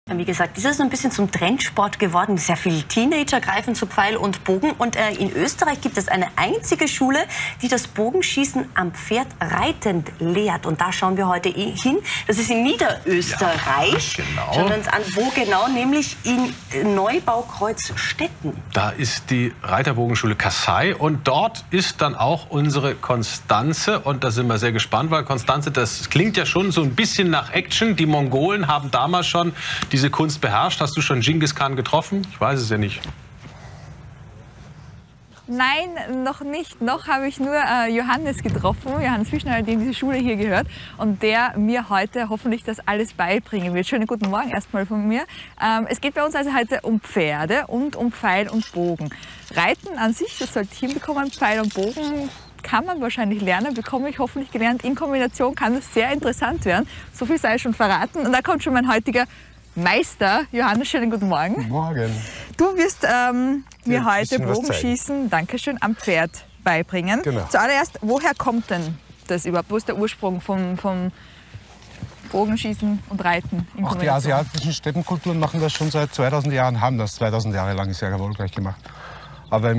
Wie gesagt, das ist ein bisschen zum Trendsport geworden. Sehr viele Teenager greifen zu Pfeil und Bogen. Und in Österreich gibt es eine einzige Schule, die das Bogenschießen am Pferd reitend lehrt. Und da schauen wir heute hin. Das ist in Niederösterreich. Ja, genau. Schauen wir uns an, wo genau, nämlich in Neubau-Kreuzstetten. Da ist die Reiterbogenschule Kassai und dort ist dann auch unsere Konstanze. Und da sind wir sehr gespannt, weil Konstanze, das klingt ja schon so ein bisschen nach Action. Die Mongolen haben damals schon diese Kunst beherrscht. Hast du schon Genghis Khan getroffen? Ich weiß es ja nicht. Nein, noch nicht. Noch habe ich nur Johannes getroffen, Johannes Fischner, dem diese Schule hier gehört und der mir heute hoffentlich das alles beibringen wird. Schönen guten Morgen erstmal von mir. Es geht bei uns also heute um Pferde und um Pfeil und Bogen. Reiten an sich, das sollte ich hinbekommen. Pfeil und Bogen kann man wahrscheinlich lernen, bekomme ich hoffentlich gelernt. In Kombination kann das sehr interessant werden. So viel sei schon verraten. Und da kommt schon mein heutiger Meister. Johannes, schönen guten Morgen. Guten Morgen. Du wirst mir heute Bogenschießen, Dankeschön, am Pferd beibringen. Genau. Zuallererst, woher kommt denn das überhaupt? Wo ist der Ursprung vom Bogenschießen und Reiten in Auch die Kombination? asiatischen Steppenkulturen machen das schon seit 2000 Jahren, haben das 2000 Jahre lang sehr erfolgreich gemacht. Aber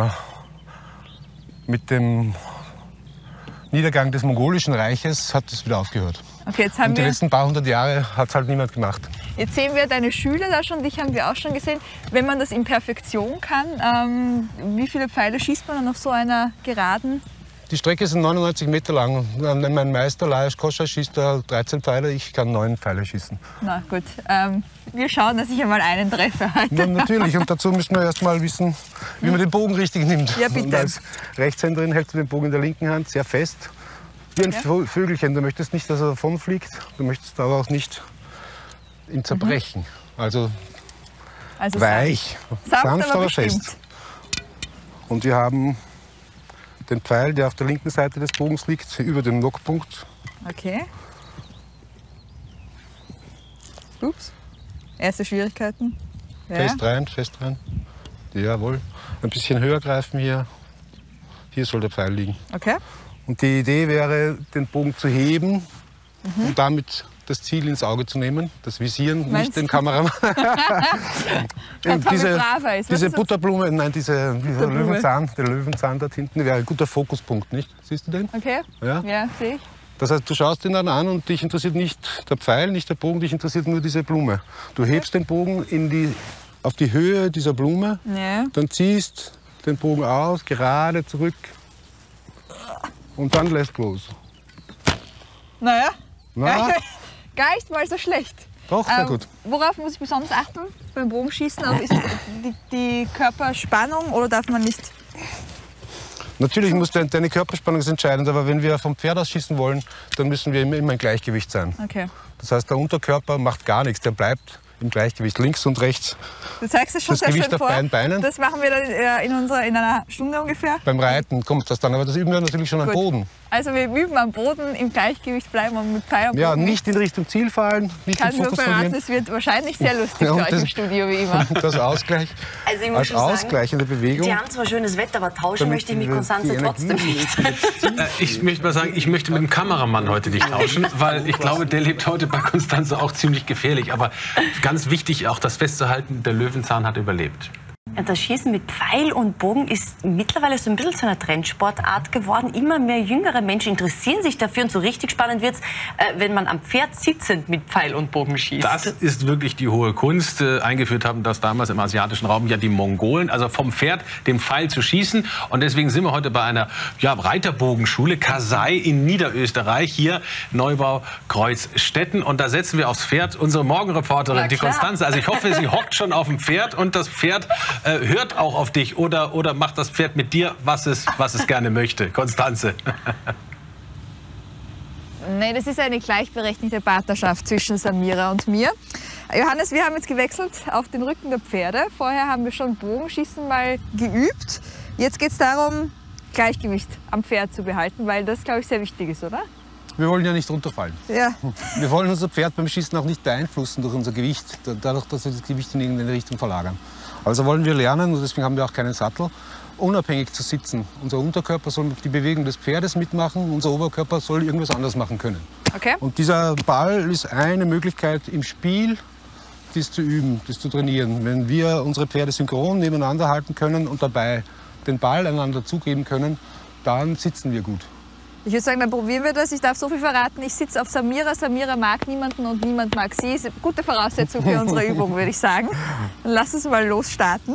mit dem Niedergang des Mongolischen Reiches hat es wieder aufgehört. Okay, jetzt haben Und die letzten paar hundert Jahre hat es halt niemand gemacht. Jetzt sehen wir deine Schüler da schon, dich haben wir auch schon gesehen. Wenn man das in Perfektion kann, wie viele Pfeile schießt man dann auf so einer Geraden? Die Strecke ist 99 Meter lang. Mein Meister Lajos Koscha schießt da 13 Pfeile, ich kann 9 Pfeile schießen. Na gut, wir schauen, dass ich einmal einen treffe heute. Ja, natürlich, und dazu müssen wir erst mal wissen, wie man den Bogen richtig nimmt. Ja, bitte. Und als Rechtshänderin hältst du den Bogen in der linken Hand sehr fest, wie ein Vögelchen. Du möchtest nicht, dass er davonfliegt, du möchtest aber auch nicht ihn zerbrechen. Also weich, sanft aber fest. Und wir haben den Pfeil, der auf der linken Seite des Bogens liegt, über dem Nockpunkt. Okay. Ups. Erste Schwierigkeiten. Ja. Fest rein. Jawohl. Ein bisschen höher greifen hier. Hier soll der Pfeil liegen. Okay. Und die Idee wäre, den Bogen zu heben und damit das Ziel ins Auge zu nehmen, das Visieren, nicht den Kameramann. Diese Butterblume, nein, dieser Löwenzahn, der Löwenzahn dort hinten, wäre ein guter Fokuspunkt, nicht? Siehst du den? Okay. Ja, sehe ich. Das heißt, du schaust ihn dann an und dich interessiert nicht der Pfeil, nicht der Bogen, dich interessiert nur diese Blume. Du hebst den Bogen auf die Höhe dieser Blume, dann ziehst den Bogen aus, gerade zurück und dann lässt los. Naja, gar nicht mal so schlecht. Doch, sehr gut. Worauf muss ich besonders achten beim Bogenschießen? Also ist die Körperspannung oder darf man nicht? Natürlich muss deine Körperspannung ist entscheidend, aber wenn wir vom Pferd aus schießen wollen, dann müssen wir immer im Gleichgewicht sein. Okay. Das heißt, der Unterkörper macht gar nichts, der bleibt im Gleichgewicht, links und rechts. Du zeigst es schon das sehr Gewicht schön vor. auf beiden Beinen. Das machen wir dann in einer Stunde ungefähr. Beim Reiten kommt das dann, aber das üben wir natürlich schon am Boden. Also wir üben am Boden, im Gleichgewicht bleiben und mit Pfeil und Bogen. Ja, nicht in Richtung Ziel fallen, nicht den Fokus verlieren. Es wird wahrscheinlich sehr lustig für euch im Studio, wie immer. Das Ausgleich, Also ich muss als schon sagen, ausgleichende Bewegung. Die haben zwar schönes Wetter, aber tauschen möchte ich mit Konstanze trotzdem nicht. Ich möchte mal sagen, ich möchte mit dem Kameramann heute nicht tauschen, weil ich glaube, der lebt heute bei Konstanze auch ziemlich gefährlich. Aber ganz wichtig, auch das festzuhalten, der Löwenzahn hat überlebt. Das Schießen mit Pfeil und Bogen ist mittlerweile so ein bisschen zu einer Trendsportart geworden. Immer mehr jüngere Menschen interessieren sich dafür und so richtig spannend wird es, wenn man am Pferd sitzend mit Pfeil und Bogen schießt. Das ist wirklich die hohe Kunst. Eingeführt haben das damals im asiatischen Raum ja die Mongolen, also vom Pferd den Pfeil zu schießen. Und deswegen sind wir heute bei einer Reiterbogenschule, Kassai in Niederösterreich, hier Neubau Kreuzstetten. Und da setzen wir aufs Pferd unsere Morgenreporterin, die Konstanze. Also ich hoffe, sie hockt schon auf dem Pferd und das Pferd hört auch auf dich oder macht das Pferd mit dir, was es gerne möchte. Konstanze. Nee, das ist eine gleichberechtigte Partnerschaft zwischen Samira und mir. Johannes, wir haben jetzt gewechselt auf den Rücken der Pferde. Vorher haben wir schon Bogenschießen mal geübt. Jetzt geht es darum, Gleichgewicht am Pferd zu behalten, weil das, glaube ich, sehr wichtig ist, oder? Wir wollen ja nicht runterfallen. Ja. Wir wollen unser Pferd beim Schießen auch nicht beeinflussen durch unser Gewicht, dadurch, dass wir das Gewicht in irgendeine Richtung verlagern. Also wollen wir lernen, und deswegen haben wir auch keinen Sattel, unabhängig zu sitzen. Unser Unterkörper soll die Bewegung des Pferdes mitmachen, unser Oberkörper soll irgendwas anderes machen können. Okay. Und dieser Ball ist eine Möglichkeit im Spiel dies zu üben, das zu trainieren. Wenn wir unsere Pferde synchron nebeneinander halten können und dabei den Ball einander zugeben können, dann sitzen wir gut. Ich würde sagen, dann probieren wir das. Ich darf so viel verraten. Ich sitze auf Samira. Samira mag niemanden und niemand mag sie. Ist eine gute Voraussetzung für unsere Übung, würde ich sagen. Dann lass uns mal losstarten.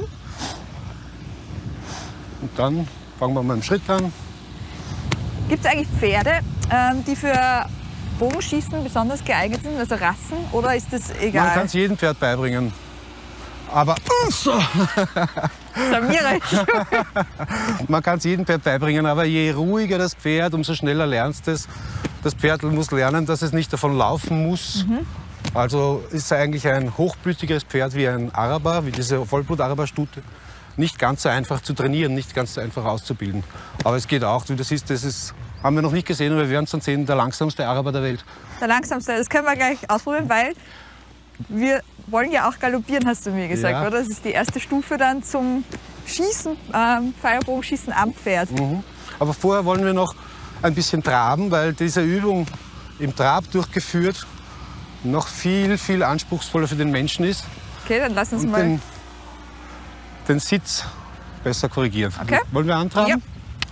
Und dann fangen wir mal im Schritt an. Gibt es eigentlich Pferde, die für Bogenschießen besonders geeignet sind, also Rassen, oder ist das egal? Man kann es jedem Pferd beibringen. Aber Samira. Man kann es jedem Pferd beibringen, aber je ruhiger das Pferd, umso schneller lernst es. Das Pferd muss lernen, dass es nicht davon laufen muss. Also ist es eigentlich ein hochblütiges Pferd wie ein Araber, wie diese Vollblut-Araber-Stute. Nicht ganz so einfach zu trainieren, nicht ganz so einfach auszubilden. Aber es geht auch, wie du siehst, haben wir noch nicht gesehen, aber wir werden es dann sehen, der langsamste Araber der Welt. Der langsamste, das können wir gleich ausprobieren, weil wir wollen ja auch galoppieren, hast du mir gesagt, Ja. oder? Das ist die erste Stufe dann zum Schießen, Pfeilbogenschießen am Pferd. Aber vorher wollen wir noch ein bisschen traben, weil diese Übung im Trab durchgeführt noch viel, viel anspruchsvoller für den Menschen ist. Okay, dann lass uns Und mal. den Sitz besser korrigieren. Okay. Wollen wir antraben? Ja.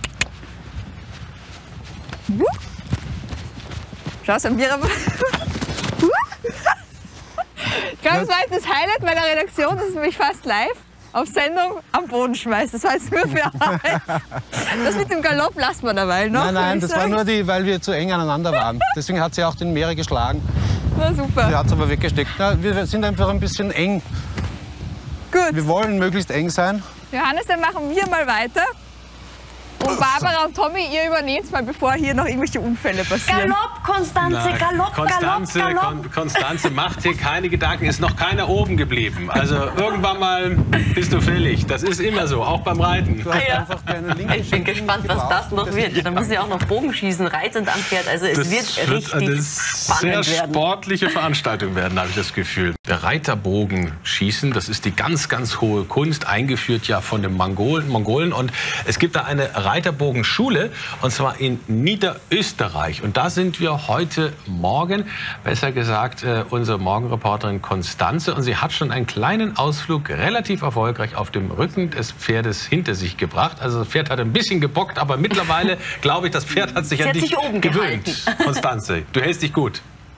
Schau, Samira. Ich glaube, das war jetzt das Highlight meiner Redaktion, dass es mich fast live auf Sendung am Boden schmeißt. Das war jetzt nur für euch. Das mit dem Galopp lassen wir dabei noch. Nein, würde ich das war sagen. nur weil wir zu eng aneinander waren. Deswegen hat sie auch den Meere geschlagen. Na super. Sie hat es aber weggesteckt. Na, wir sind einfach ein bisschen eng. Gut. Wir wollen möglichst eng sein. Johannes, dann machen wir mal weiter. Und Barbara und Tommy, ihr übernehmt mal, bevor hier noch irgendwelche Unfälle passieren. Galopp, Konstanze, Nein, Galopp, Konstanze, Galopp, Galopp. Konstanze macht dir keine Gedanken, ist noch keiner oben geblieben. Also irgendwann mal bist du fällig. Das ist immer so, auch beim Reiten. Du hast Ja. einfach deine linke Ich bin Schenkel gespannt, nicht was das gebraucht. noch wird. Da muss ich auch noch Bogenschießen, reitend am Pferd. Also es wird richtig eine sehr spannend werden. sportliche Veranstaltung werden, habe ich das Gefühl. Der Reiterbogenschießen, das ist die ganz, ganz hohe Kunst, eingeführt ja von den Mongolen. Und es gibt da eine Reiterbogenschule, und zwar in Niederösterreich. Und da sind wir heute Morgen, besser gesagt, unsere Morgenreporterin Konstanze. Und sie hat schon einen kleinen Ausflug relativ erfolgreich auf dem Rücken des Pferdes hinter sich gebracht. Also das Pferd hat ein bisschen gebockt, aber mittlerweile, glaube ich, das Pferd hat sich Sie an hat dich sich oben gewöhnt. gehalten. Konstanze, du hältst dich gut.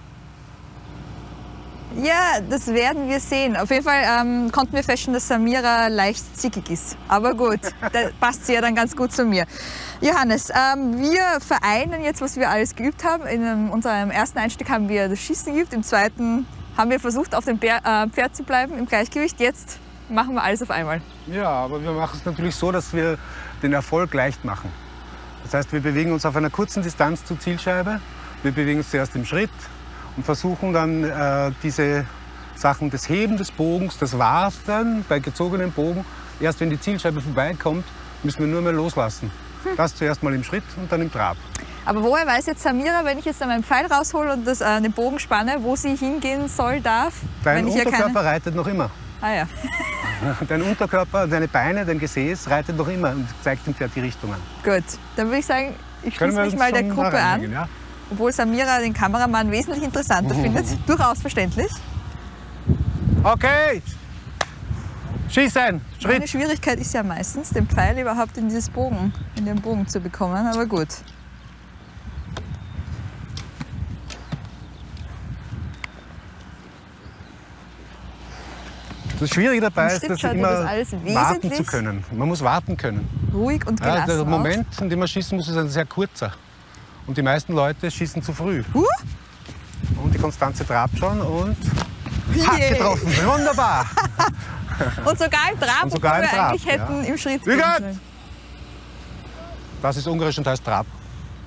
Ja, das werden wir sehen. Auf jeden Fall konnten wir feststellen, dass Samira leicht zickig ist. Aber gut, da passt sie ja dann ganz gut zu mir. Johannes, wir vereinen jetzt, was wir alles geübt haben. In unserem ersten Einstieg haben wir das Schießen geübt. Im zweiten haben wir versucht, auf dem Pferd zu bleiben, im Gleichgewicht. Jetzt machen wir alles auf einmal. Ja, aber wir machen es natürlich so, dass wir den Erfolg leicht machen. Das heißt, wir bewegen uns auf einer kurzen Distanz zur Zielscheibe. Wir bewegen uns zuerst im Schritt und versuchen dann diese Sachen des Heben des Bogens, das war's dann bei gezogenem Bogen. Erst wenn die Zielscheibe vorbeikommt, müssen wir nur mehr loslassen. Das zuerst mal im Schritt und dann im Trab. Aber woher weiß jetzt Samira, wenn ich jetzt dann meinen Pfeil raushole und den Bogen spanne, wo sie hingehen soll, darf? Dein wenn ich ja Unterkörper reitet noch immer. Ah ja. Dein Unterkörper, deine Beine, dein Gesäß reitet noch immer und zeigt dem Pferd die Richtung an. Gut, dann würde ich sagen, ich Können schließe wir mich uns mal der schon Gruppe da an. reinlegen, ja? Obwohl Samira den Kameramann wesentlich interessanter findet. Durchaus verständlich. Okay, schießen, Schritt. Meine Schwierigkeit ist ja meistens, den Pfeil überhaupt in den Bogen zu bekommen, aber gut. Das Schwierige dabei Im ist, Schritt dass schaut ja immer das alles warten zu wesentlich können. Man muss warten können. Ruhig und Ja, gelassen der auch. Moment, in dem man schießen muss, ist ein sehr kurzer. Und die meisten Leute schießen zu früh. Und die Konstanze trabt schon und hat Yeah. getroffen. Wunderbar. Und sogar im Trab, Und sogar obwohl im wir Trab, eigentlich hätten ja. im Schritt Wie gehen gut. sollen. Das ist ungarisch und heißt Trab.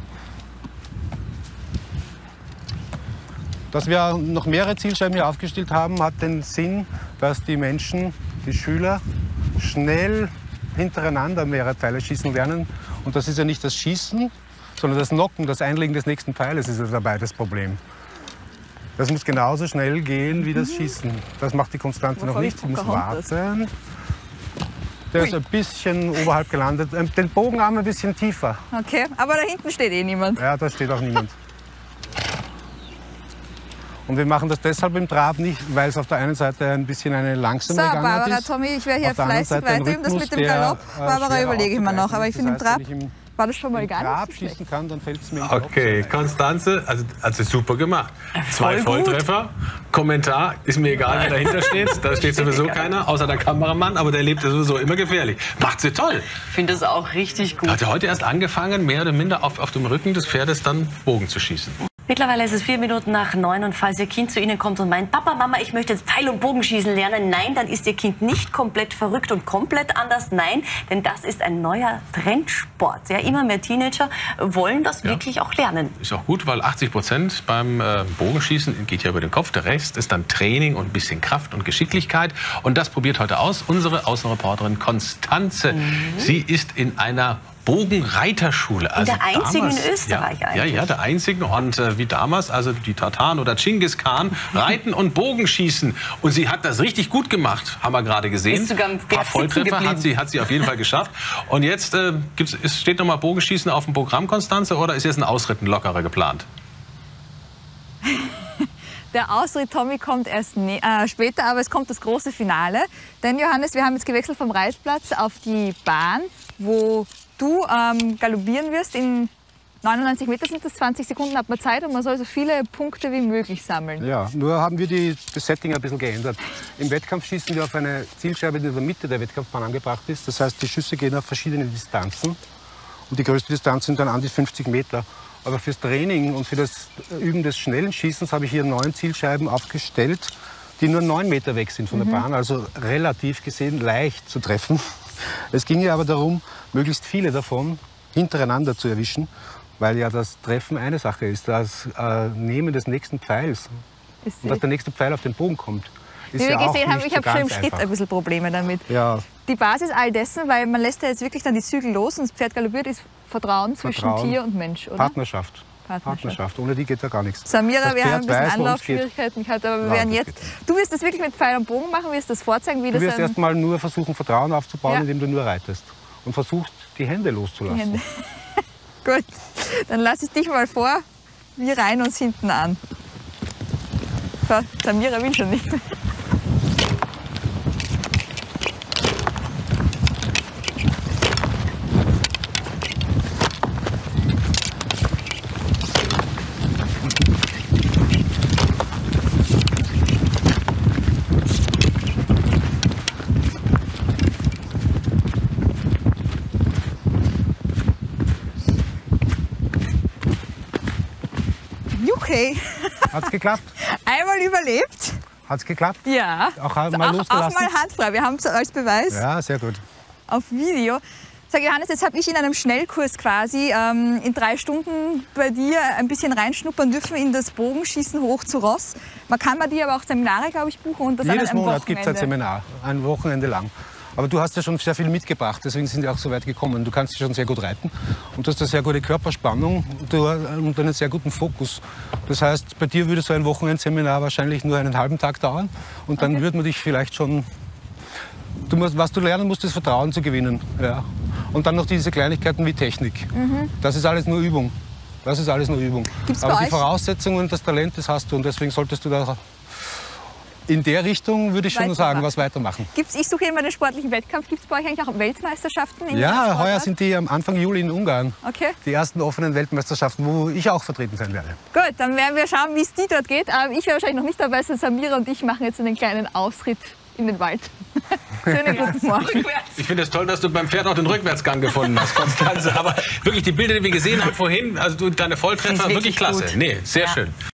Dass wir noch mehrere Zielscheiben hier aufgestellt haben, hat den Sinn, dass die Menschen, die Schüler, schnell hintereinander mehrere Pfeile schießen lernen. Und das ist ja nicht das Schießen, sondern das Nocken, das Einlegen des nächsten Pfeiles ist ja dabei das Problem. Das muss genauso schnell gehen wie das Schießen. Das macht die Konstanze noch Wovon nicht. Sie muss Pocahontas. warten. Der ist ein bisschen oberhalb gelandet. Den Bogenarm ein bisschen tiefer. Okay, aber da hinten steht eh niemand. Ja, da steht auch niemand. Und wir machen das deshalb im Trab nicht, weil es auf der einen Seite ein bisschen eine langsame Gangart ist. Barbara, Tommy, ich werde hier fleißig weiterüben. Das mit dem Galopp, Barbara, überlege ich mir noch. Aber ich finde, im Trab war das schon mal gar nicht so schlecht. Schießen kann, dann fällt es mir im Galopp. Okay, Konstanze, also super gemacht. 2 Volltreffer. Kommentar, ist mir egal, wer dahinter steht. Da steht sowieso keiner, außer der Kameramann, aber der lebt ja sowieso immer gefährlich. Macht sie toll. Ich finde das auch richtig gut. Hat er heute erst angefangen, mehr oder minder auf dem Rücken des Pferdes dann Bogen zu schießen. Mittlerweile ist es 4 Minuten nach 9 und falls Ihr Kind zu Ihnen kommt und meint, Papa, Mama, ich möchte jetzt Pfeil- und Bogenschießen lernen, nein, dann ist Ihr Kind nicht komplett verrückt und komplett anders, nein, denn das ist ein neuer Trendsport. Ja, immer mehr Teenager wollen das wirklich auch lernen. Ist auch gut, weil 80% beim Bogenschießen geht ja über den Kopf, der Rest ist dann Training und ein bisschen Kraft und Geschicklichkeit und das probiert heute aus unsere Außenreporterin Konstanze. Sie ist in einer Bogenreiterschule. Also der einzigen in Österreich eigentlich. Ja, der einzigen. Und wie damals, also die Tataren oder Genghis Khan, reiten und Bogenschießen. Und sie hat das richtig gut gemacht, haben wir gerade gesehen. Ist sogar ein paar Volltreffer hat sie auf jeden Fall geschafft. Und jetzt steht noch mal Bogenschießen auf dem Programm, Konstanze, oder ist jetzt ein Ausritt, ein lockerer geplant? Der Ausritt, Tommy, kommt erst später, aber es kommt das große Finale. Denn, Johannes, wir haben jetzt gewechselt vom Reitplatz auf die Bahn, wo du galoppieren wirst. In 99 Meter sind das, 20 Sekunden hat man Zeit und man soll so viele Punkte wie möglich sammeln. Ja, nur haben wir das Setting ein bisschen geändert. Im Wettkampf schießen wir auf eine Zielscheibe, die in der Mitte der Wettkampfbahn angebracht ist. Das heißt, die Schüsse gehen auf verschiedene Distanzen und die größte Distanz sind dann an die 50 Meter. Aber fürs Training und für das Üben des schnellen Schießens habe ich hier 9 Zielscheiben aufgestellt, die nur 9 Meter weg sind von der Bahn, also relativ gesehen leicht zu treffen. Es ging ja aber darum, möglichst viele davon hintereinander zu erwischen, weil ja das Treffen eine Sache ist. Das Nehmen des nächsten Pfeils und dass der nächste Pfeil auf den Bogen kommt. Wie wir gesehen haben, ich habe schon im Schritt ein bisschen Probleme damit. Ja. Die Basis all dessen, weil man lässt ja jetzt wirklich dann die Zügel los und das Pferd galoppiert, ist Vertrauen zwischen Tier und Mensch, oder? Partnerschaft. Ohne die geht da gar nichts. Samira, wir haben ein bisschen Anlaufschwierigkeiten gehabt, aber wir werden jetzt. Du wirst das wirklich mit Pfeil und Bogen machen, wirst das vorzeigen, wie das. Du wirst erst mal nur versuchen, Vertrauen aufzubauen, indem du nur reitest. Und versuchst, die Hände loszulassen. Die Hände. Gut, dann lasse ich dich mal vor. Wir reihen uns hinten an. So, Samira will schon nicht mehr. Okay. Hat's geklappt? Einmal überlebt. Hat's geklappt? Ja. Auch mal losgelassen? Auch mal handfrei. Wir haben es als Beweis. Ja, sehr gut. Auf Video. Sag Johannes, jetzt habe ich in einem Schnellkurs quasi in 3 Stunden bei dir ein bisschen reinschnuppern dürfen in das Bogenschießen hoch zu Ross. Man kann bei dir aber auch Seminare, glaube ich, buchen. Und das jedes Monat gibt es ein Seminar, ein Wochenende lang. Aber du hast ja schon sehr viel mitgebracht, deswegen sind wir auch so weit gekommen. Du kannst schon sehr gut reiten und du hast eine sehr gute Körperspannung und einen sehr guten Fokus. Das heißt, bei dir würde so ein Wochenendseminar wahrscheinlich nur einen halben Tag dauern und dann würde man dich vielleicht schon... was du lernen musst, ist Vertrauen zu gewinnen. Ja. Und dann noch diese Kleinigkeiten wie Technik. Das ist alles nur Übung. Das ist alles nur Übung. Aber die Voraussetzungen und das Talent, das hast du und deswegen solltest du da... In der Richtung würde ich schon sagen, was weitermachen. Ich suche immer den sportlichen Wettkampf. Gibt es bei euch eigentlich auch Weltmeisterschaften? Ja, heuer sind die am Anfang Juli in Ungarn. Okay. Die ersten offenen Weltmeisterschaften, wo ich auch vertreten sein werde. Gut, dann werden wir schauen, wie es die dort geht. Ich werde wahrscheinlich noch nicht dabei sein. Samira und ich machen jetzt einen kleinen Ausritt in den Wald. Schönen guten Morgen. Ich finde es toll, dass du beim Pferd auch den Rückwärtsgang gefunden hast, Konstanze. Aber wirklich die Bilder, die wir gesehen haben vorhin, also deine Volltreffer, wirklich klasse. Nee, sehr schön.